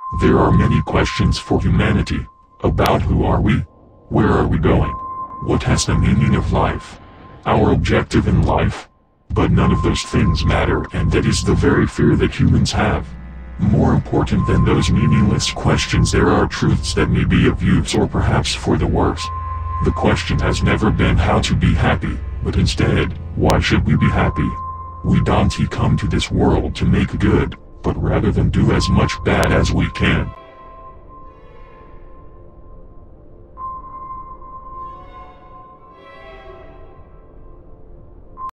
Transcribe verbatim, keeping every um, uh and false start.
There are many questions for humanity, about who are we, where are we going, what has the meaning of life, our objective in life, but none of those things matter, and that is the very fear that humans have. More important than those meaningless questions, there are truths that may be of use or perhaps for the worse. The question has never been how to be happy, but instead, why should we be happy? We don't come to this world to make good, but rather than do as much bad as we can.